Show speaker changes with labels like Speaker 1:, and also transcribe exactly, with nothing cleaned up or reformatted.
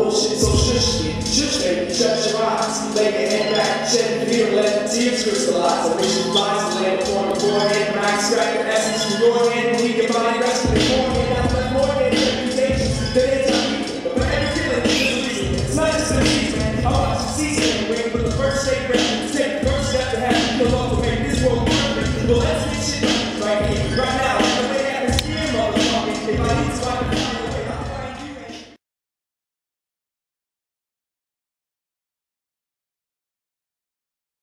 Speaker 1: bullshit, so shush me, shush baby, shut your eyes. Lay your head back, shed and feel, let the tears crystallize. I wish you flies, lay upon your forehead, right, scratch the essence from your hand, leave your body resting.